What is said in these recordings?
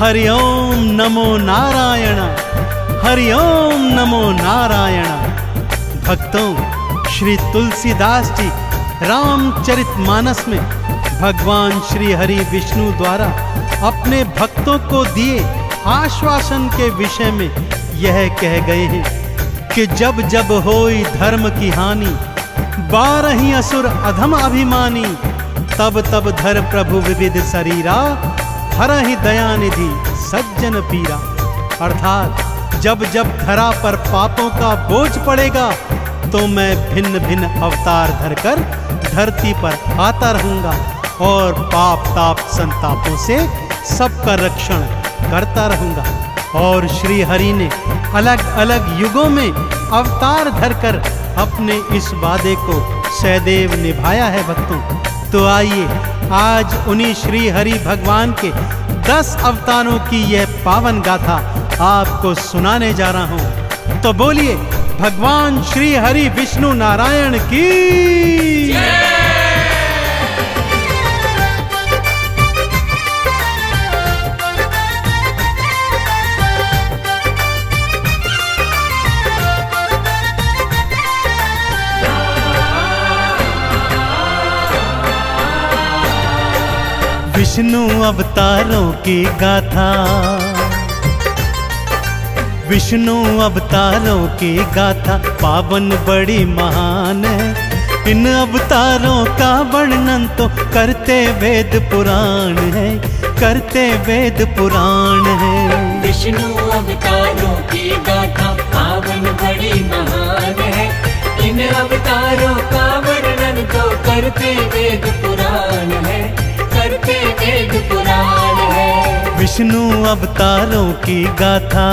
हरि ओम नमो नारायण, हरि ओम नमो नारायण। भक्तों, श्री तुलसीदास जी रामचरितमानस में भगवान श्री हरि विष्णु द्वारा अपने भक्तों को दिए आश्वासन के विषय में यह कह गए हैं कि जब जब होई धर्म की हानि, 12 असुर अधम अभिमानी, तब तब धर प्रभु विविध शरीरा, हरहि दयानिधि सज्जन पीरा। अर्थात जब जब धरा पर पापों का बोझ पड़ेगा तो मैं भिन्न भिन्न अवतार धरकर धरती पर आता रहूंगा और पाप ताप संतापों से सबका रक्षण करता रहूंगा। और श्री हरि ने अलग अलग युगों में अवतार धरकर अपने इस वादे को सदैव निभाया है। भक्तों, तो आइए आज उन्हीं श्री हरि भगवान के 10 अवतारों की यह पावन गाथा आपको सुनाने जा रहा हूं। तो बोलिए भगवान श्री हरि विष्णु नारायण की। विष्णु अवतारों की गाथा, विष्णु अवतारों की गाथा पावन बड़ी महान है। इन अवतारों का वर्णन तो करते वेद पुराण है, करते वेद पुराण है। विष्णु अवतारों की गाथा पावन बड़ी महान है। इन अवतारों का वर्णन तो करते वेद पुराण है, करते वेद पुराण है। विष्णु अवतारों की गाथा।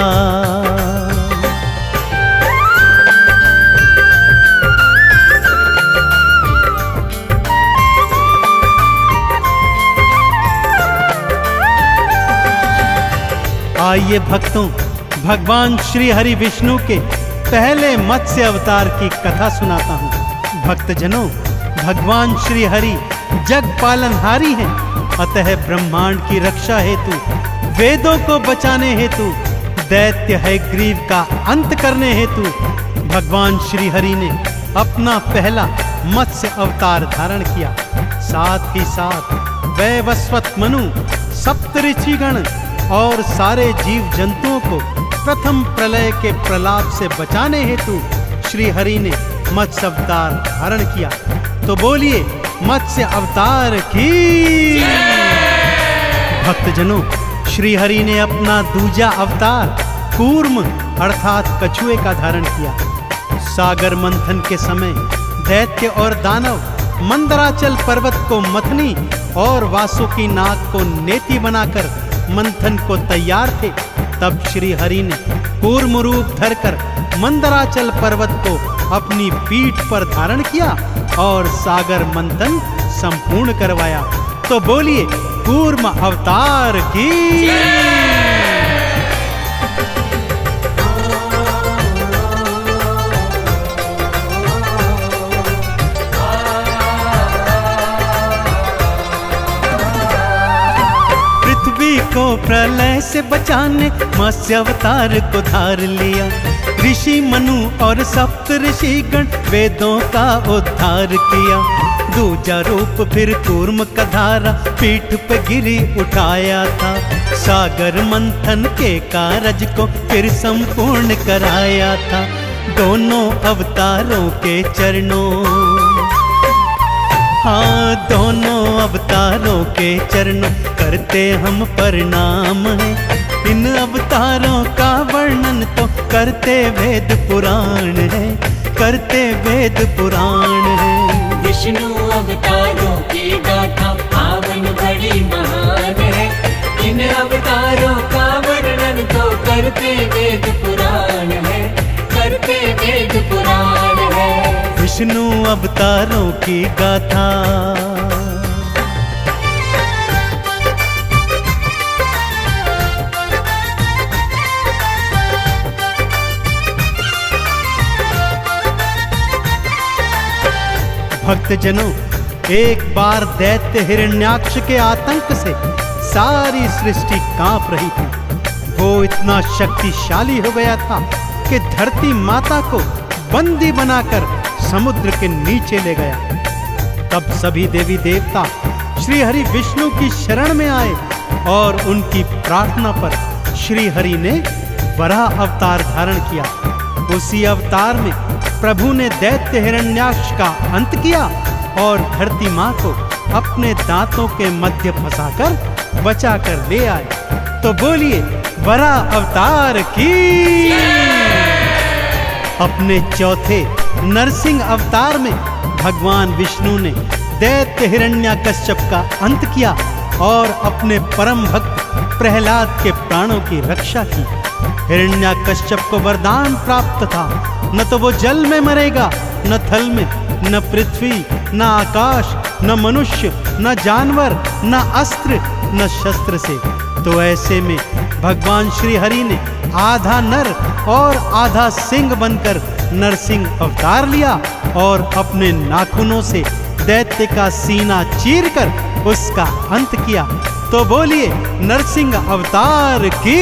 आइए भक्तों, भगवान श्री हरि विष्णु के पहले मत्स्य अवतार की कथा सुनाता हूँ। भक्तजनों, भगवान श्री हरि जग पालनहारी हैं, अतः ब्रह्मांड की रक्षा हेतु, वेदों को बचाने हेतु, दैत्य हयग्रीव का अंत करने हेतु भगवान श्री हरि ने अपना पहला मत्स्य अवतार धारण किया। साथ ही साथ वैवस्वत मनु, सप्तऋषिगण और सारे जीव जंतुओं को प्रथम प्रलय के प्रलाप से बचाने हेतु श्री हरि ने मत्स्य अवतार धारण किया। तो बोलिए मत्स्य अवतार की। भक्तजनों, श्री हरि ने अपना दूजा अवतार कूर्म अर्थात कछुए का धारण किया। सागर मंथन के समय दैत्य और दानव मंदराचल पर्वत को मथनी और वासुकी नाग को नेति बनाकर मंथन को तैयार थे। तब श्री हरि ने कूर्म रूप धरकर मंदराचल पर्वत को अपनी पीठ पर धारण किया और सागर मंथन संपूर्ण करवाया। तो बोलिए कूर्म अवतार की। पृथ्वी को प्रलय से बचाने मत्स्य अवतार को धार लिया। ऋषि मनु और सप्त ऋषिगण वेदों का उद्धार किया। दूजा रूप फिर कूर्म का धारा पीठ पे गिरी उठाया था। सागर मंथन के कारज को फिर संपूर्ण कराया था। दोनों अवतारों के चरणों, हाँ दोनों अवतारों के चरणों करते हम प्रणाम हैं। इन अवतारों का वर्णन तो करते वेद पुराण है, करते वेद पुराण है। विष्णु अवतारों की गाथा पावन बड़ी महान है। इन अवतारों का वर्णन तो करते वेद पुराण है, करते वेद पुराण है। विष्णु अवतारों की गाथा। भक्तजनों, एक बार दैत्य हिरण्याक्ष के आतंक से सारी सृष्टि कांप रही थी। वो इतना शक्तिशाली हो गया था कि धरती माता को बंदी बनाकर समुद्र के नीचे ले गया। तब सभी देवी देवता श्री हरि विष्णु की शरण में आए और उनकी प्रार्थना पर श्री हरि ने वराह अवतार धारण किया। उसी अवतार में प्रभु ने दैत्य हिरण्याक्ष का अंत किया और धरती माँ को अपने दांतों के मध्य फंसाकर बचाकर ले आए। तो बोलिए वराह अवतार की। अपने चौथे नरसिंह अवतार में भगवान विष्णु ने दैत्य हिरण्याकश्यप का अंत किया और अपने परम भक्त प्रहलाद के प्राणों की रक्षा की। हिरण्याकश्यप को वरदान प्राप्त था, न तो वो जल में मरेगा, न थल में, न पृथ्वी, न आकाश, न मनुष्य, न जानवर, न अस्त्र, न शस्त्र से। तो ऐसे में भगवान श्री हरि ने आधा नर और आधा सिंह बनकर नरसिंह अवतार लिया और अपने नाखूनों से दैत्य का सीना चीरकर उसका अंत किया। तो बोलिए नरसिंह अवतार की।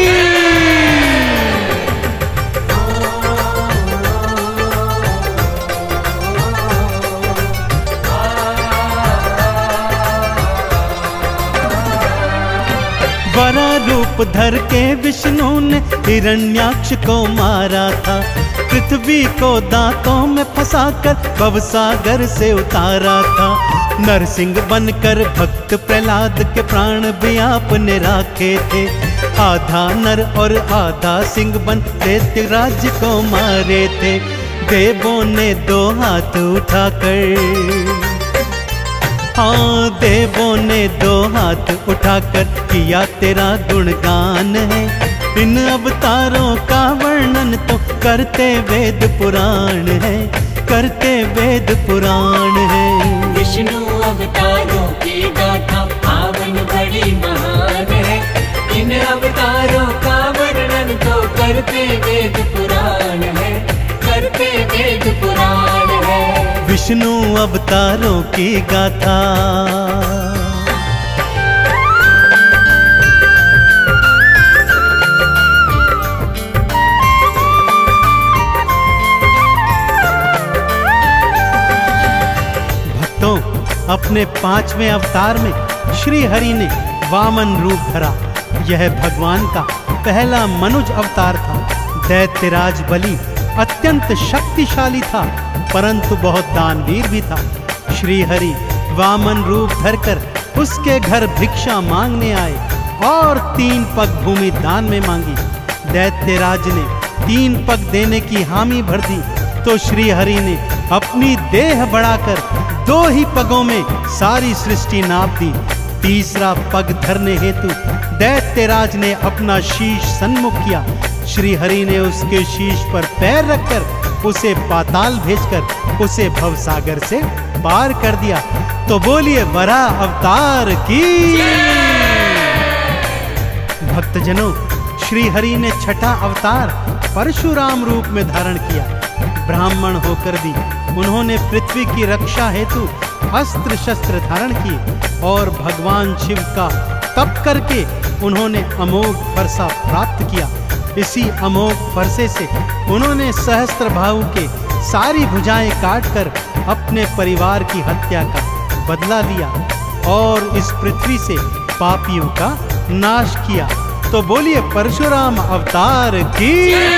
वरा रूप धर के विष्णु ने हिरण्याक्ष को मारा था। पृथ्वी को दांतों में फंसाकर भवसागर से उतारा था। नरसिंह बनकर भक्त प्रहलाद के प्राण भी आपने राखे थे। आधा नर और आधा सिंह बन दैत्य राज्य को मारे थे। देवों ने दो हाथ उठाकर, हाँ देवों ने दो हाथ उठाकर किया तेरा गुणगान है। इन अवतारों का वर्णन तो करते वेद पुराण है, करते वेद पुराण है। विष्णु अवतारों की गाथा पावन बड़ी महान है। इन अवतारों का वर्णन तो करते वेद पुराण है, करते वेद पुराण है। विष्णु अवतारों की गाथा। अपने पांचवें अवतार में श्री हरि ने वामन रूप धरा। यह भगवान का पहला मनुज अवतार था। दैत्यराज बलि अत्यंत शक्तिशाली था, परंतु बहुत दानवीर भी था। श्री हरि वामन रूप धरकर उसके घर भिक्षा मांगने आए और 3 पग भूमि दान में मांगी। दैत्यराज ने 3 पग देने की हामी भर दी, तो श्री हरि ने अपनी देह बढ़ाकर 2 ही पगों में सारी सृष्टि नाप दी। तीसरा पग धरने हेतु दैत्यराज ने अपना शीश सन्मुख किया। श्री हरि ने उसके शीश पर पैर रखकर उसे पाताल भेजकर उसे भवसागर से पार कर दिया। तो बोलिए वराह अवतार की। भक्तजनों, श्री हरि ने छठा अवतार परशुराम रूप में धारण किया। ब्राह्मण होकर भी उन्होंने पृथ्वी की रक्षा हेतु अस्त्र शस्त्र धारण किए और भगवान शिव का तप करके उन्होंने अमोघ फरसा प्राप्त किया। इसी अमोघ फरसे से उन्होंने सहस्त्रबाहु के सारी भुजाएं काटकर अपने परिवार की हत्या का बदला लिया और इस पृथ्वी से पापियों का नाश किया। तो बोलिए परशुराम अवतार की।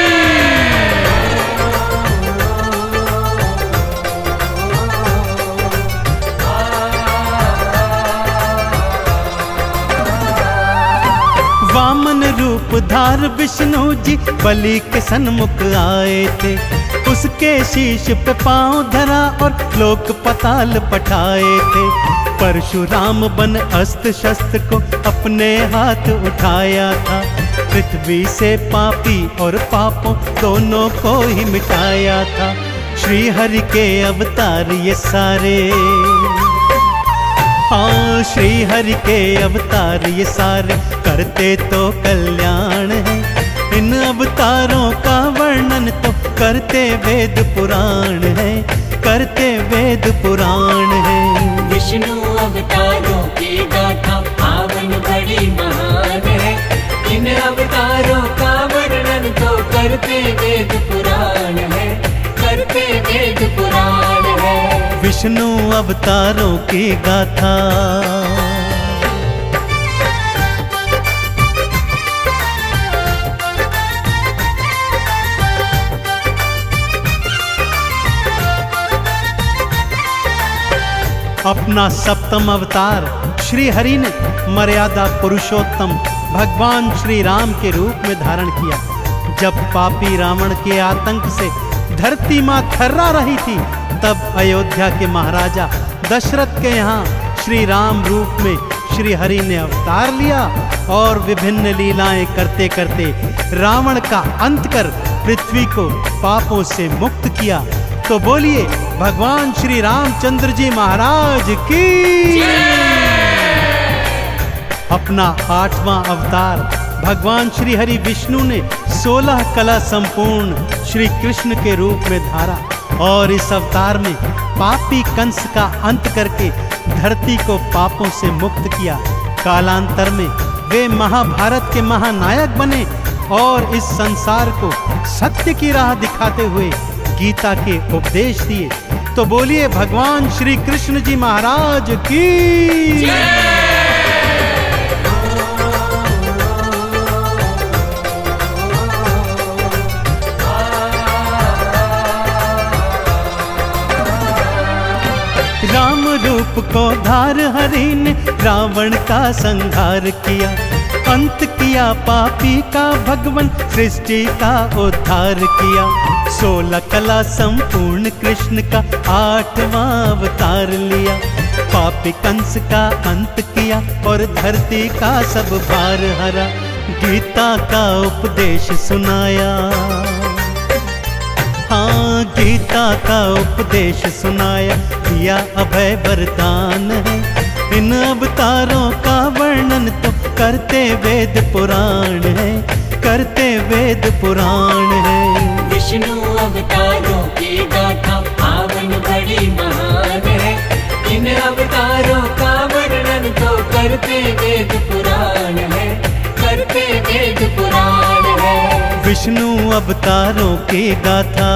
वामन रूप धार विष्णु जी बलि के सन्मुख आए थे। उसके शीश पे पांव धरा और लोक पताल पठाए थे। परशुराम बन अस्त्र शस्त्र को अपने हाथ उठाया था। पृथ्वी से पापी और पापों दोनों को ही मिटाया था। श्री हरि के अवतार ये सारे, हाँ श्री हरि के अवतार ये सारे करते तो कल्याण है। इन अवतारों का वर्णन तो करते वेद पुराण है, करते वेद पुराण है। विष्णु अवतारों की गाथा पावन बड़ी महान है। इन अवतारों का वर्णन तो करते वेद पुराण है, करते वेद पुराण है। विष्णु अवतारों की गाथा अपना सप्तम अवतार श्री हरि ने मर्यादा पुरुषोत्तम भगवान श्री राम के रूप में धारण किया। जब पापी रावण के आतंक से धरती मां थर्रा रही थी, तब अयोध्या के महाराजा दशरथ के यहाँ श्री राम रूप में श्री हरि ने अवतार लिया और विभिन्न लीलाएं करते करते रावण का अंत कर पृथ्वी को पापों से मुक्त किया। तो बोलिए भगवान श्री रामचंद्र जी महाराज की। अपना 8वां अवतार भगवान श्री हरि विष्णु ने 16 कला संपूर्ण श्री कृष्ण के रूप में धारा और इस अवतार में पापी कंस का अंत करके धरती को पापों से मुक्त किया। कालांतर में वे महाभारत के महानायक बने और इस संसार को सत्य की राह दिखाते हुए गीता के उपदेश दिए। तो बोलिए भगवान श्री कृष्ण जी महाराज की। राम रूप को धार हरि ने रावण का संहार किया, अंत किया पापी का भगवान सृष्टि का उद्धार किया। 16 कला संपूर्ण कृष्ण का 8वां अवतार लिया, पापी कंस का अंत किया और धरती का सब भार हरा। गीता का उपदेश सुनाया, हाँ गीता का उपदेश सुनाया, दिया अभय वरदान है। इन अवतारों का वर्णन तो करते वेद पुराण है, करते वेद पुराण है। विष्णु अवतारों की गाथा पावन बड़ी महान है। इन अवतारों का वर्णन तो करते वेद पुराण है, करते वेद पुराण है। विष्णु अवतारों की गाथा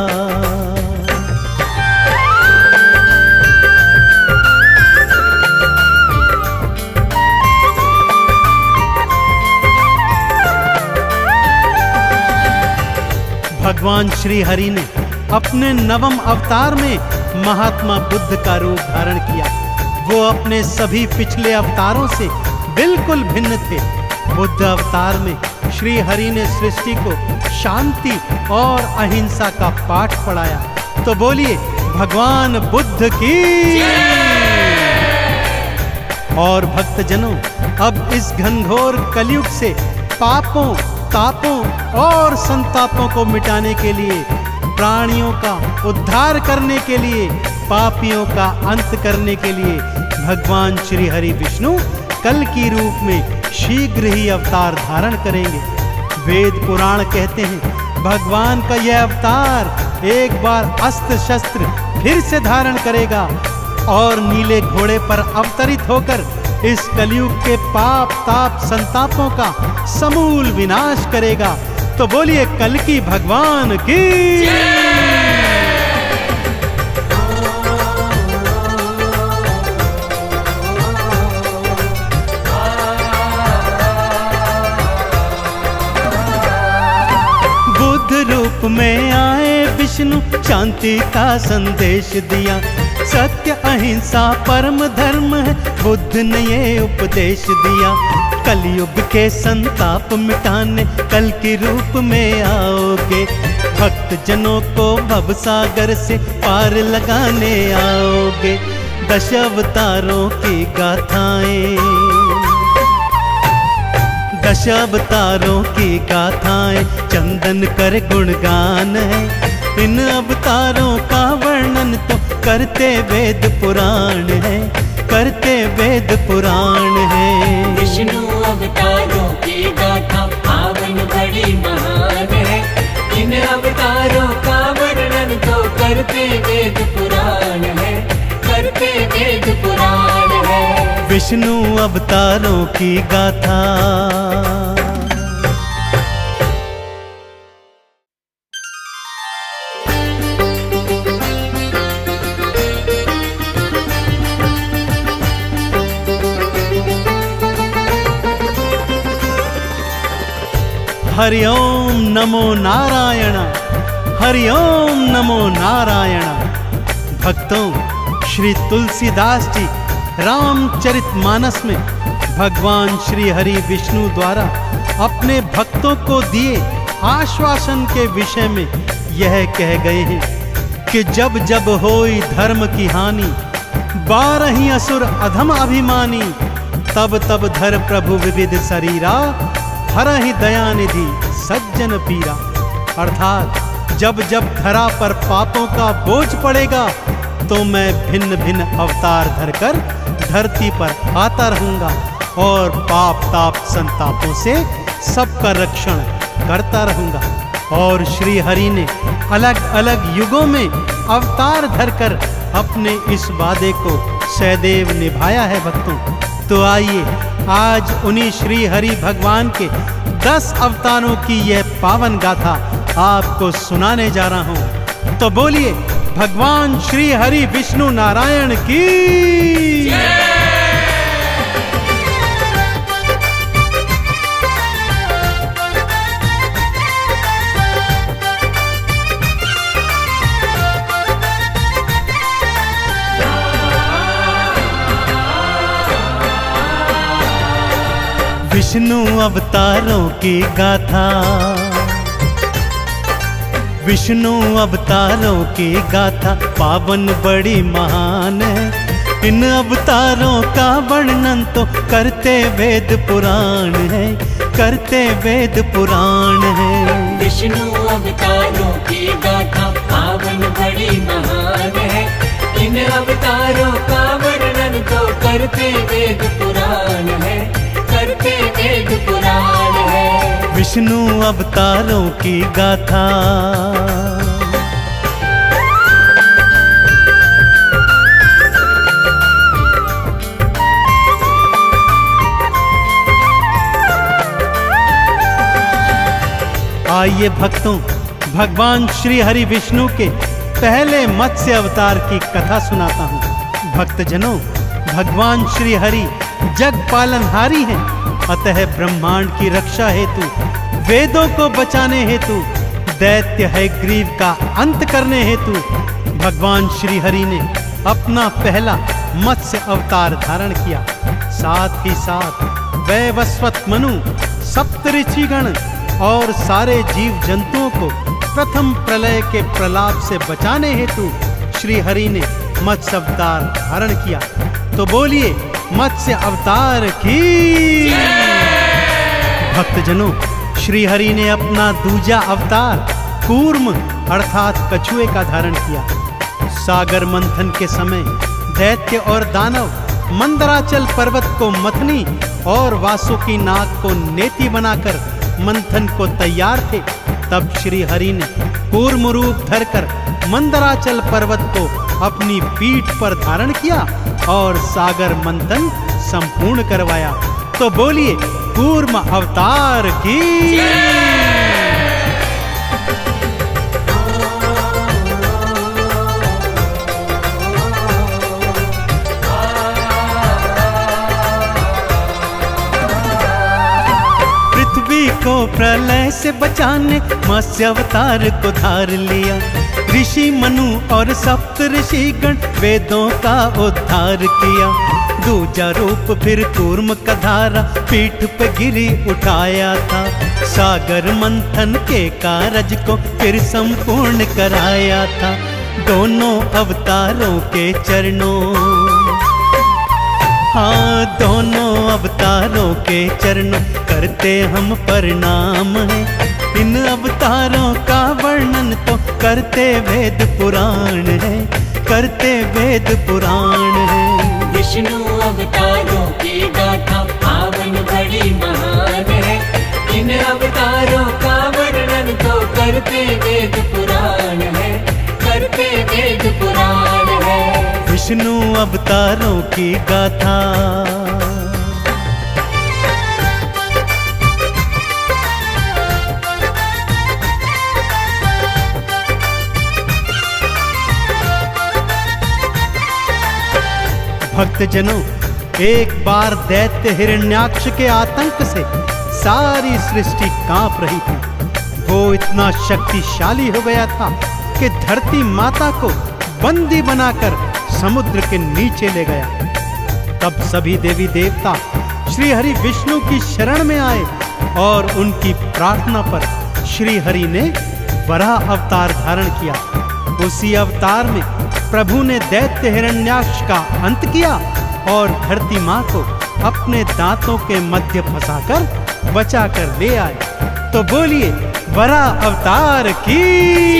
भगवान श्री हरि ने अपने 9वें अवतार में महात्मा बुद्ध का रूप धारण किया। वो अपने सभी पिछले अवतारों से बिल्कुल भिन्न थे। बुद्ध अवतार में श्री हरि ने सृष्टि को शांति और अहिंसा का पाठ पढ़ाया। तो बोलिए भगवान बुद्ध की। और भक्तजनों, अब इस घनघोर कलयुग से पापों तापों और संतापों को मिटाने के लिए, प्राणियों का उद्धार करने के लिए, पापियों का अंत करने के लिए भगवान श्री हरि विष्णु कल की रूप में शीघ्र ही अवतार धारण करेंगे। वेद पुराण कहते हैं भगवान का यह अवतार एक बार अस्त्र शस्त्र फिर से धारण करेगा और नीले घोड़े पर अवतरित होकर इस कलयुग के पाप ताप संतापों का समूल विनाश करेगा। तो बोलिए कल की भगवान की। बुद्ध रूप में आए विष्णु शांति का संदेश दिया। सत्य अहिंसा परम धर्म है, बुद्ध ने ये उपदेश दिया। कलयुग के संताप मिटाने कल के रूप में आओगे, भक्त जनों को भव सागर से पार लगाने आओगे। 10 अवतारों की गाथाएं, 10 अवतारों की गाथाएं चंदन कर गुणगान है। इन अवतारों का वर्णन तो करते वेद पुराण है, करते वेद पुराण है। विष्णु अवतारों की गाथा पावन बड़ी महान है। इन अवतारों का वर्णन तो करते वेद पुराण है, करते वेद पुराण है। विष्णु अवतारों की गाथा। हरि ओम नमो नारायण, हरि ओम नमो नारायण। भक्तों, श्री तुलसीदास जी रामचरितमानस में भगवान श्री हरि विष्णु द्वारा अपने भक्तों को दिए आश्वासन के विषय में यह कह गए हैं कि जब जब होई धर्म की हानि, 12 असुर अधम अभिमानी, तब तब धर प्रभु विविध शरीरा, हरहि दयानिधि सज्जन पीरा। अर्थात जब जब धरा पर पापों का बोझ पड़ेगा तो मैं भिन्न भिन्न अवतार धरकर धरती पर आता रहूंगा और पाप ताप संतापों से सबका रक्षण करता रहूंगा। और श्री हरि ने अलग अलग युगों में अवतार धरकर अपने इस वादे को सदैव निभाया है। भक्तों, तो आइए आज उन्हीं श्री हरि भगवान के 10 अवतारों की यह पावन गाथा आपको सुनाने जा रहा हूं। तो बोलिए भगवान श्री हरि विष्णु नारायण की। विष्णु अवतारों की गाथा, विष्णु अवतारों की गाथा पावन बड़ी महान है। इन अवतारों का वर्णन तो करते वेद पुराण है, करते वेद पुराण है। विष्णु अवतारों की गाथा पावन बड़ी महान है। इन अवतारों का वर्णन तो करते वेद पुराण है, करते वेद पुराण है। विष्णु अवतारों की गाथा। आइए भक्तों, भगवान श्री हरि विष्णु के पहले मत्स्य अवतार की कथा सुनाता हूँ। भक्तजनों, भगवान श्री हरि जग पालनहारी हैं, अतः ब्रह्मांड की रक्षा हेतु, वेदों को बचाने हेतु, दैत्य हयग्रीव का अंत करने हेतु भगवान श्री हरि ने अपना पहला मत्स्य अवतार धारण किया। साथ ही साथ वैवस्वत मनु, सप्तऋषिगण और सारे जीव जंतुओं को प्रथम प्रलय के प्रलाप से बचाने हेतु श्री हरि ने मत्स्य अवतार धारण किया। तो बोलिए मत्स्य अवतार की। भक्तजनों, श्री हरि ने अपना दूजा अवतार कूर्म अर्थात कछुए का धारण किया। सागर मंथन के समय दैत्य और दानव मंदराचल पर्वत को मथनी और वासुकी नाग को नेति बनाकर मंथन को तैयार थे। तब श्री हरि ने कूर्म रूप धरकर मंदराचल पर्वत को अपनी पीठ पर धारण किया और सागर मंथन संपूर्ण करवाया। तो बोलिए कूर्म अवतार की। पृथ्वी को प्रलय से बचाने मत्स्य अवतार को धार लिया। ऋषि मनु और सप्त ऋषिगण वेदों का उद्धार किया। दूजा रूप फिर कूर्म का धारा पीठ पे गिरी उठाया था। सागर मंथन के कारज को फिर संपूर्ण कराया था। दोनों अवतारों के चरणों, हाँ दोनों अवतारों के चरणों करते हम प्रणाम है। इन अवतारों का वर्णन तो करते वेद पुराण है, करते वेद पुराण है। विष्णु अवतारों की गाथा पावन बड़ी महान है। इन अवतारों का वर्णन तो करते वेद पुराण है, करते वेद पुराण है। विष्णु अवतारों की गाथा। भक्तजनों, एक बार दैत्य हिरण्याक्ष के आतंक से सारी सृष्टि कांप रही थी। वो इतना शक्तिशाली हो गया था कि धरती माता को बंदी बनाकर समुद्र के नीचे ले गया। तब सभी देवी देवता श्री हरि विष्णु की शरण में आए और उनकी प्रार्थना पर श्री हरि ने वराह अवतार धारण किया। उसी अवतार में प्रभु ने दैत्य हिरण्याक्ष का अंत किया और धरती माँ को अपने दांतों के मध्य फंसाकर बचाकर ले आए। तो बोलिए वराह अवतार की।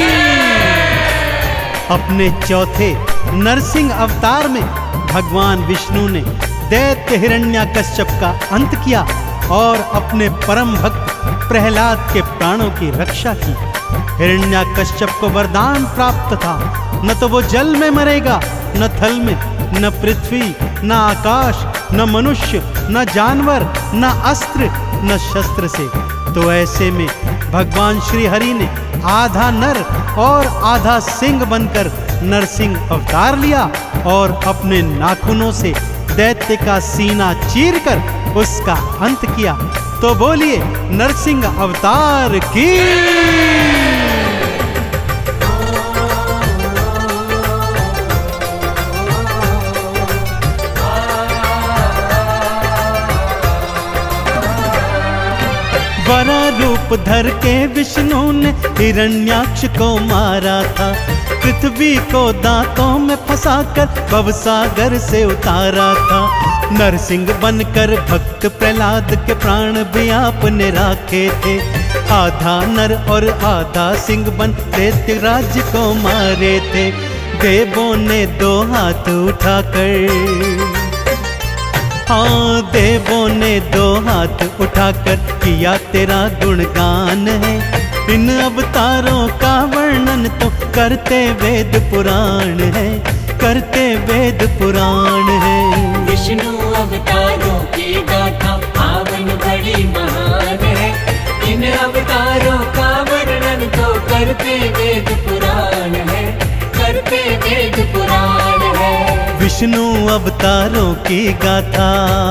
अपने चौथे नरसिंह अवतार में भगवान विष्णु ने दैत्य हिरण्याकश्यप का अंत किया और अपने परम भक्त प्रहलाद के प्राणों की रक्षा की। हिरण्याकश्यप को वरदान प्राप्त था, न तो वो जल में मरेगा, न थल में, न पृथ्वी, न आकाश, न मनुष्य, न जानवर, न अस्त्र, न शस्त्र से। तो ऐसे में भगवान श्री हरि ने आधा नर और आधा सिंह बनकर नरसिंह अवतार लिया और अपने नाखूनों से दैत्य का सीना चीरकर उसका अंत किया। तो बोलिए नरसिंह अवतार की। वरा रूप धर के विष्णु ने हिरण्याक्ष को मारा था। पृथ्वी को दांतों में फंसाकर भवसागर से उतारा था। नरसिंह बनकर भक्त प्रहलाद के प्राण भी आपने राखे थे। आधा नर और आधा सिंह बन दैत्य राज्य को मारे थे। देवों ने दो हाथ उठाकर, हाँ देवों ने दो हाथ उठाकर किया तेरा गुणगान है। इन अवतारों का वर्णन तो करते वेद पुराण है, करते वेद पुराण है। विष्णु अवतारों की गाथा पावन बड़ी महान है। इन अवतारों का वर्णन तो करते वेद पुराण है, करते वेद पुराण है। विष्णु अवतारों की गाथा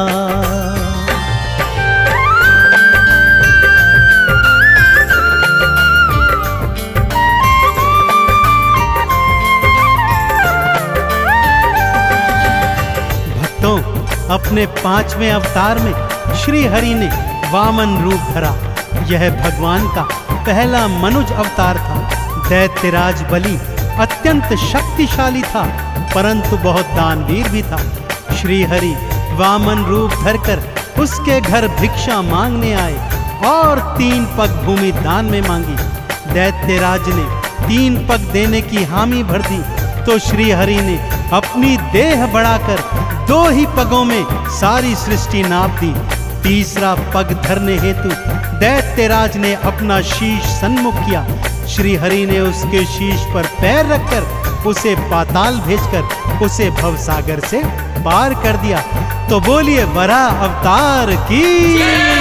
भक्तों, अपने 5वें अवतार में श्री हरि ने वामन रूप धरा। यह भगवान का पहला मनुज अवतार था। दैत्यराज बलि अत्यंत शक्तिशाली था, परंतु बहुत दानवीर भी था। श्री हरि वामन रूप धरकर उसके घर भिक्षा मांगने आए और 3 पग भूमि दान में मांगी। दैत्यराज ने 3 पग देने की हामी भर दी तो श्री हरि ने अपनी देह बढ़ाकर 2 ही पगों में सारी सृष्टि नाप दी। तीसरा पग धरने हेतु दैत्यराज ने अपना शीश सन्मुख किया। श्री हरि ने उसके शीश पर पैर रखकर उसे पाताल भेजकर उसे भवसागर से पार कर दिया। तो बोलिए वराह अवतार की।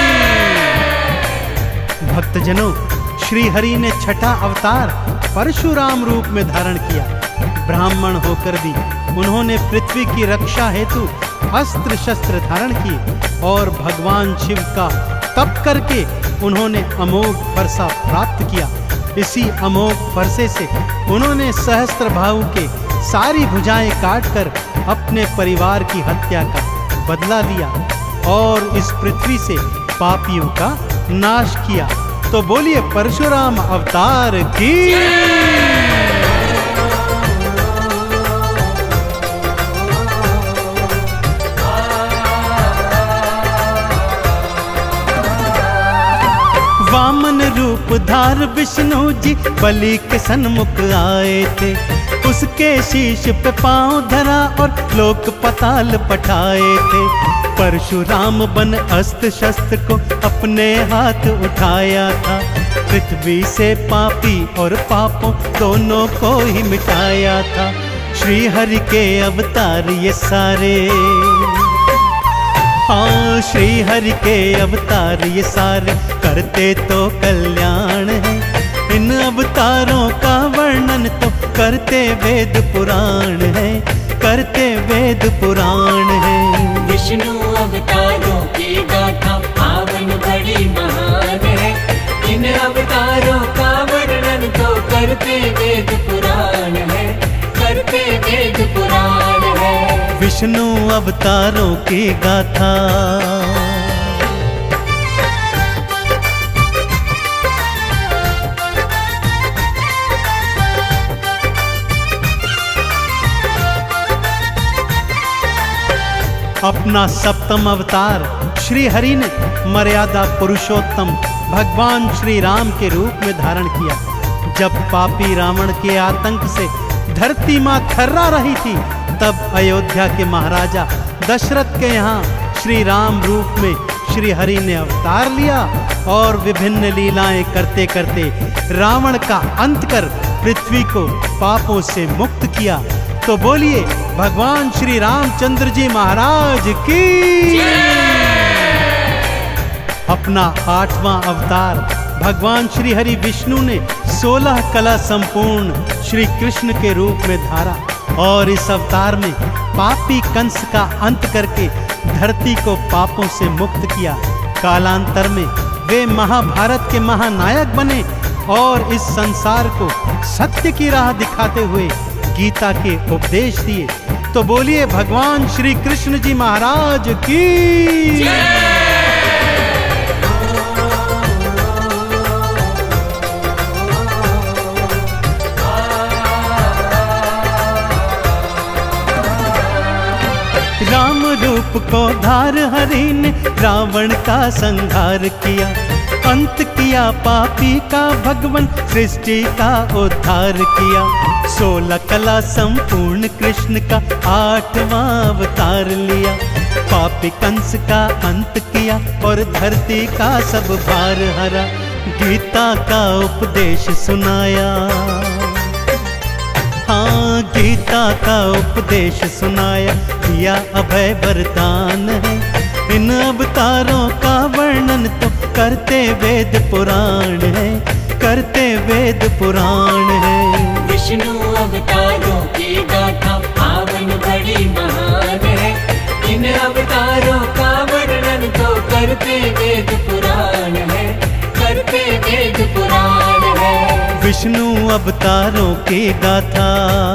भक्तजनों, श्री हरि ने छठा अवतार परशुराम रूप में धारण किया। ब्राह्मण होकर भी उन्होंने पृथ्वी की रक्षा हेतु अस्त्र शस्त्र धारण किए और भगवान शिव का तप करके उन्होंने अमोघ फरसा प्राप्त किया। इसी अमोघ फरसे से उन्होंने सहस्त्रबाहु के सारी भुजाएं काटकर अपने परिवार की हत्या का बदला लिया और इस पृथ्वी से पापियों का नाश किया। तो बोलिए परशुराम अवतार की। वामन रूप धार विष्णु जी बलि के सन्मुख आए थे। उसके शीश पे पांव धरा और लोक पताल पठाए थे। परशुराम बन अस्त्र शस्त्र को अपने हाथ उठाया था। पृथ्वी से पापी और पापों दोनों को ही मिटाया था। श्री हरि के अवतार ये सारे, हाँ श्री हरि के अवतार ये सारे करते तो कल्याण है। इन अवतारों का वर्णन तो करते वेद पुराण है, करते करते वेद पुराण है। विष्णु अवतारों की गाथा पावन बड़ी महान है। इन अवतारों का वर्णन तो करते वेद पुराण है, करते वेद पुराण है। विष्णु अवतारों की गाथा अपना सप्तम अवतार श्री हरि ने मर्यादा पुरुषोत्तम भगवान श्री राम के रूप में धारण किया। जब पापी रावण के आतंक से धरती मां थर्रा रही थी, तब अयोध्या के महाराजा दशरथ के यहाँ श्री राम रूप में श्री हरि ने अवतार लिया और विभिन्न लीलाएं करते करते रावण का अंत कर पृथ्वी को पापों से मुक्त किया। तो बोलिए भगवान श्री रामचंद्र जी महाराज की। अपना 8वां अवतार भगवान श्री हरि विष्णु ने 16 कला संपूर्ण श्री कृष्ण के रूप में धारा और इस अवतार में पापी कंस का अंत करके धरती को पापों से मुक्त किया। कालांतर में वे महाभारत के महानायक बने और इस संसार को सत्य की राह दिखाते हुए गीता के उपदेश दिए। तो बोलिए भगवान श्री कृष्ण जी महाराज की। राम रूप को धार हरि ने रावण का संहार किया, अंत किया पापी का भगवान सृष्टि का उद्धार किया। 16 कला संपूर्ण कृष्ण का 8वां अवतार लिया, पापी कंस का अंत किया और धरती का सब भार हरा। गीता का उपदेश सुनाया, हाँ गीता का उपदेश सुनाया, दिया अभय वरदान है। इन अवतारों का वर्णन तो करते वेद पुराण है, करते वेद पुराण है। विष्णु अवतारों की गाथा पावन बड़ी महान है। इन अवतारों का वर्णन तो करते वेद पुराण है, करते वेद पुराण है। विष्णु अवतारों की गाथा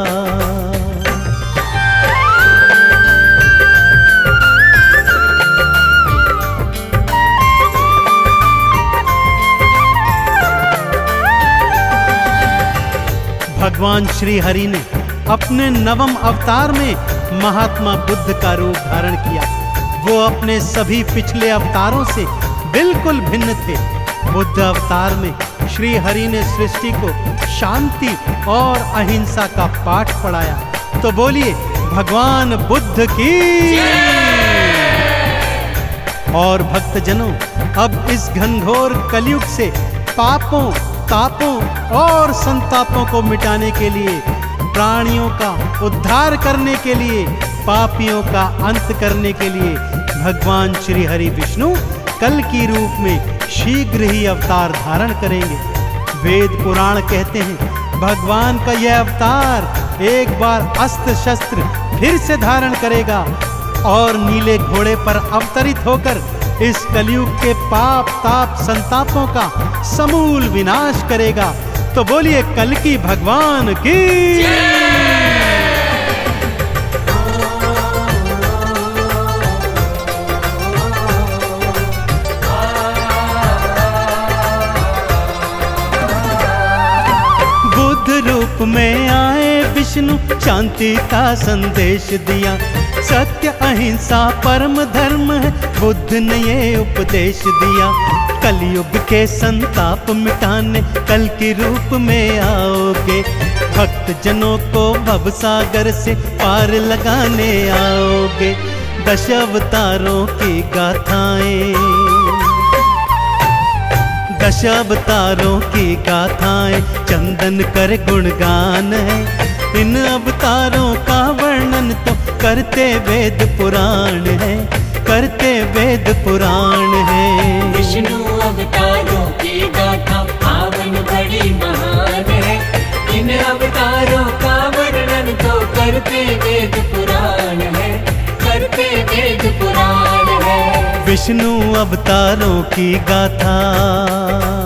भगवान श्री हरि ने अपने 9वें अवतार में महात्मा बुद्ध का रूप धारण किया। वो अपने सभी पिछले अवतारों से बिल्कुल भिन्न थे। बुद्ध अवतार में श्री हरि ने सृष्टि को शांति और अहिंसा का पाठ पढ़ाया। तो बोलिए भगवान बुद्ध की। और भक्तजनों, अब इस घनघोर कलयुग से पापों तापों और संतापों को मिटाने के लिए, प्राणियों का उद्धार करने के लिए, पापियों का अंत करने के लिए भगवान श्री हरि विष्णु कल की रूप में शीघ्र ही अवतार धारण करेंगे। वेद पुराण कहते हैं भगवान का यह अवतार एक बार अस्त्र शस्त्र फिर से धारण करेगा और नीले घोड़े पर अवतरित होकर इस कलयुग के पाप ताप संतापों का समूल विनाश करेगा। तो बोलिए कल की भगवान की। बुद्ध रूप में आए विष्णु शांति का संदेश दिया। सत्य अहिंसा परम धर्म है, बुद्ध ने ये उपदेश दिया। कलयुग के संताप मिटाने कल के रूप में आओगे, भक्त जनों को भव सागर से पार लगाने आओगे। 10 अवतारों की गाथाएं, 10 अवतारों की गाथाएं चंदन कर गुणगान है। इन अवतारों का वर्णन तो करते वेद पुराण है, करते वेद पुराण है। विष्णु अवतारों की गाथा पावन बड़ी महान है। इन अवतारों का वर्णन तो करते वेद पुराण विष्णु अवतारों की गाथा।